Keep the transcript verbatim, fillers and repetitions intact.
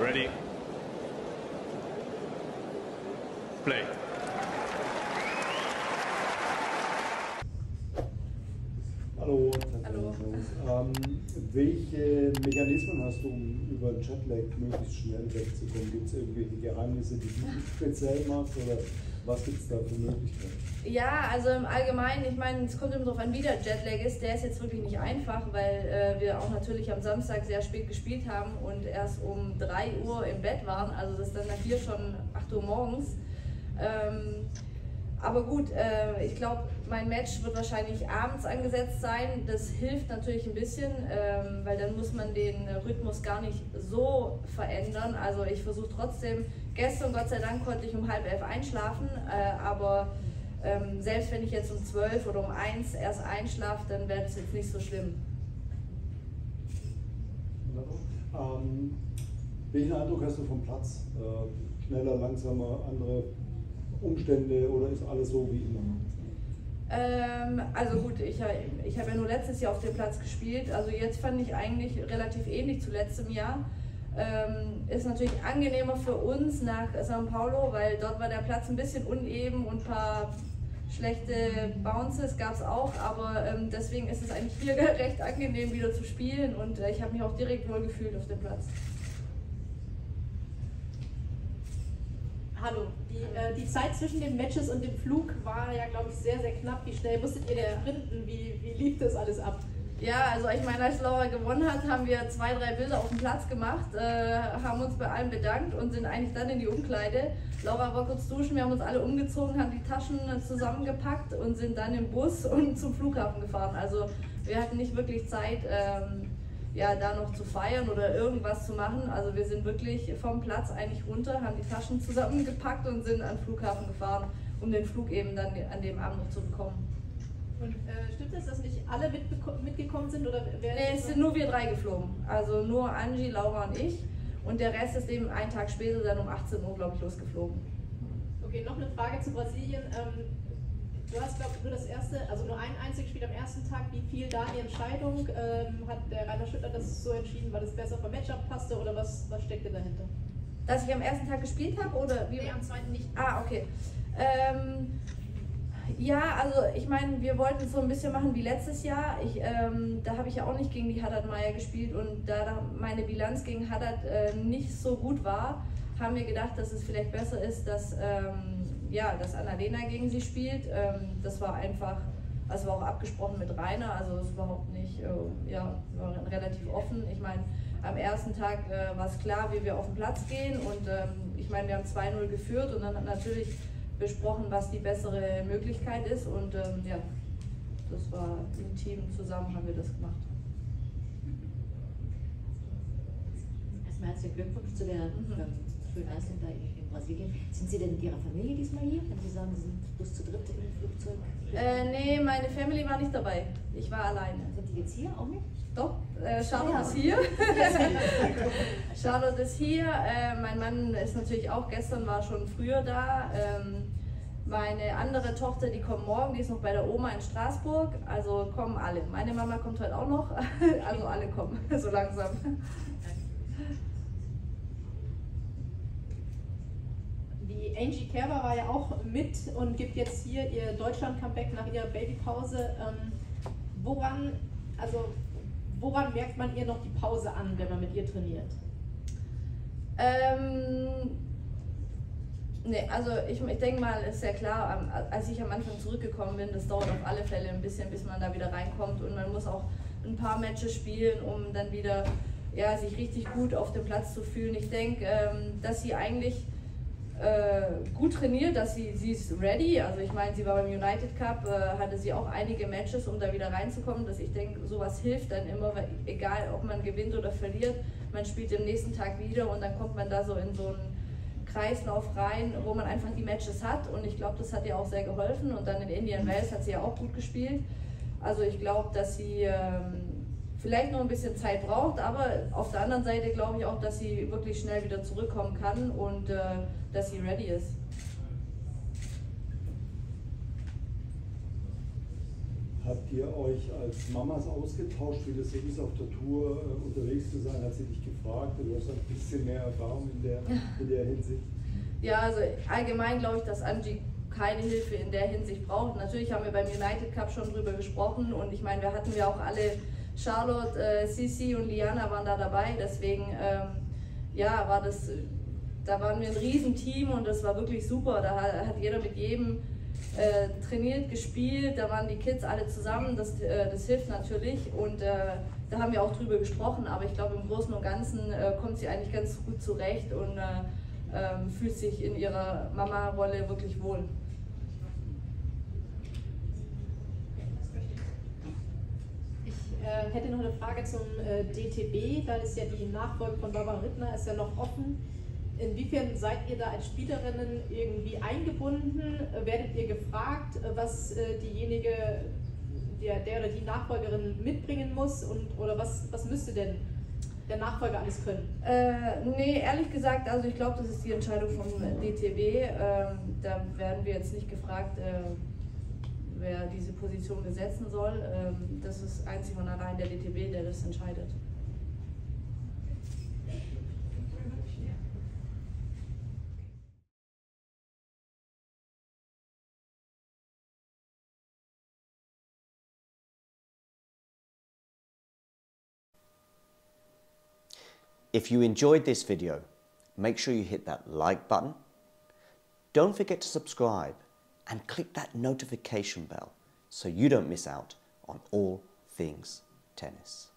Ready. Play. Hallo. Hallo. Ähm, welche Mechanismen hast du, um über den Jetlag möglichst schnell wegzukommen? Gibt es irgendwelche Geheimnisse, die du speziell machst, oder was gibt es da für Möglichkeiten? Ja, also im Allgemeinen, ich meine, es kommt immer darauf an, wie der Jetlag ist. Der ist jetzt wirklich nicht einfach, weil äh, wir auch natürlich am Samstag sehr spät gespielt haben und erst um drei Uhr im Bett waren. Also das ist dann hier schon acht Uhr morgens. Ähm, aber gut, äh, ich glaube, mein Match wird wahrscheinlich abends angesetzt sein. Das hilft natürlich ein bisschen, ähm, weil dann muss man den Rhythmus gar nicht so verändern. Also ich versuche trotzdem, gestern Gott sei Dank konnte ich um halb elf einschlafen, äh, aber ähm, selbst wenn ich jetzt um zwölf oder um eins erst einschlafe, dann wäre das jetzt nicht so schlimm. Ähm, welchen Eindruck hast du vom Platz? Äh, schneller, langsamer, andere Umstände, oder ist alles so wie immer? Ähm, also gut, ich, ich habe ja nur letztes Jahr auf dem Platz gespielt, also jetzt fand ich eigentlich relativ ähnlich zu letztem Jahr. Ähm, ist natürlich angenehmer für uns nach São Paulo, weil dort war der Platz ein bisschen uneben und ein paar schlechte Bounces gab es auch, aber ähm, deswegen ist es eigentlich hier recht angenehm wieder zu spielen und äh, ich habe mich auch direkt wohl gefühlt auf dem Platz. Hallo, die, äh, die Zeit zwischen den Matches und dem Flug war ja, glaube ich, sehr, sehr knapp. Wie schnell musstet ihr denn sprinten? Wie, wie lief das alles ab? Ja, also ich meine, als Laura gewonnen hat, haben wir zwei, drei Bilder auf dem Platz gemacht, äh, haben uns bei allen bedankt und sind eigentlich dann in die Umkleide. Laura war kurz duschen, wir haben uns alle umgezogen, haben die Taschen zusammengepackt und sind dann im Bus und zum Flughafen gefahren. Also wir hatten nicht wirklich Zeit, ähm, ja, da noch zu feiern oder irgendwas zu machen. Also wir sind wirklich vom Platz eigentlich runter, haben die Taschen zusammengepackt und sind an den Flughafen gefahren, um den Flug eben dann an dem Abend noch zu bekommen. Und äh, stimmt es, dass nicht alle mitgekommen sind? Oder wer nee, es sind nur wir drei geflogen. Also nur Angie, Laura und ich. Und der Rest ist eben einen Tag später dann um achtzehn Uhr, glaube ich, losgeflogen. Okay, noch eine Frage zu Brasilien. Ähm, du hast, glaube ich, nur das erste, also nur ein einziges Spiel am ersten Tag. Wie fiel da die Entscheidung? Ähm, hat der Rainer Schüttler das so entschieden, weil das besser vom Matchup passte, oder was, was steckte dahinter? Dass ich am ersten Tag gespielt habe, oder wie? Nee, am zweiten nicht. Ah, okay. Ähm, ja, also ich meine, wir wollten es so ein bisschen machen wie letztes Jahr. Ich, ähm, da habe ich ja auch nicht gegen die Haddad Maia gespielt, und da, da meine Bilanz gegen Haddad äh, nicht so gut war, haben wir gedacht, dass es vielleicht besser ist, dass, ähm, ja, dass Anna-Lena gegen sie spielt. Ähm, das war einfach, also war auch abgesprochen mit Rainer, also das ist überhaupt nicht, äh, ja, war relativ offen. Ich meine, am ersten Tag äh, war es klar, wie wir auf den Platz gehen, und ähm, ich meine, wir haben zwei null geführt und dann hat natürlich besprochen, was die bessere Möglichkeit ist, und ähm, ja, das war im Team zusammen, haben wir das gemacht. Erstmal herzlichen Glückwunsch zu der mhm. ähm, schönen Leistung da in, in Brasilien. Sind Sie denn mit Ihrer Familie diesmal hier, wenn Sie sagen, Sie sind bloß zu dritt im Flugzeug? Äh, nee, meine Family war nicht dabei. Ich war alleine. Sind die jetzt hier auch nicht? Doch, äh, Charlotte ja. ist hier. Charlotte ist hier. Äh, mein Mann ist natürlich auch, gestern war schon früher da. Ähm, meine andere Tochter, die kommt morgen, die ist noch bei der Oma in Straßburg. Also kommen alle. Meine Mama kommt heute auch noch. Also alle kommen, so langsam. Die Angie Kerber war ja auch mit und gibt jetzt hier ihr Deutschland-Comeback nach ihrer Babypause. Ähm, woran, also woran merkt man ihr noch die Pause an, wenn man mit ihr trainiert? Ähm, ne, also ich, ich denke mal, ist ja klar, als ich am Anfang zurückgekommen bin, das dauert auf alle Fälle ein bisschen, bis man da wieder reinkommt, und man muss auch ein paar Matches spielen, um dann wieder, ja, sich richtig gut auf dem Platz zu fühlen. Ich denke, ähm, dass sie eigentlich Äh, gut trainiert, dass sie, sie ist ready. Also ich meine, sie war beim United Cup, äh, hatte sie auch einige Matches, um da wieder reinzukommen. Dass ich denke, sowas hilft dann immer, weil, egal ob man gewinnt oder verliert, man spielt am nächsten Tag wieder, und dann kommt man da so in so einen Kreislauf rein, wo man einfach die Matches hat, und ich glaube, das hat ihr auch sehr geholfen. Und dann in Indian Wells hat sie ja auch gut gespielt. Also ich glaube, dass sie ähm, vielleicht noch ein bisschen Zeit braucht, aber auf der anderen Seite glaube ich auch, dass sie wirklich schnell wieder zurückkommen kann, und äh, dass sie ready ist. Habt ihr euch als Mamas ausgetauscht, wie das so ist, auf der Tour äh, unterwegs zu sein? Hat sie dich gefragt? Du hast ein bisschen mehr Erfahrung in der, in der Hinsicht. Ja, also allgemein glaube ich, dass Angie keine Hilfe in der Hinsicht braucht. Natürlich haben wir beim United Cup schon drüber gesprochen und ich meine, wir hatten ja auch alle, Charlotte, äh, Sissi und Liana waren da dabei, deswegen ähm, ja, war das, da waren wir ein Riesenteam und das war wirklich super. Da hat, hat jeder mit jedem äh, trainiert, gespielt, da waren die Kids alle zusammen, das, äh, das hilft natürlich und äh, da haben wir auch drüber gesprochen, aber ich glaube im Großen und Ganzen äh, kommt sie eigentlich ganz gut zurecht und äh, ähm, fühlt sich in ihrer Mama-Rolle wirklich wohl. Ich äh, hätte noch eine Frage zum äh, D T B, da ist ja die Nachfolge von Barbara Rittner ist ja noch offen. Inwiefern seid ihr da als Spielerinnen irgendwie eingebunden? Werdet ihr gefragt, was äh, diejenige, der, der oder die Nachfolgerin mitbringen muss und oder was, was müsste denn der Nachfolger alles können? Äh, nee, ehrlich gesagt, also ich glaube, das ist die Entscheidung vom D T B. Ähm, da werden wir jetzt nicht gefragt, äh, wer diese Position besetzen soll. Ähm, das ist einzig und allein der D T B, der das entscheidet. If you enjoyed this video, make sure you hit that like button. Don't forget to subscribe and click that notification bell so you don't miss out on all things tennis.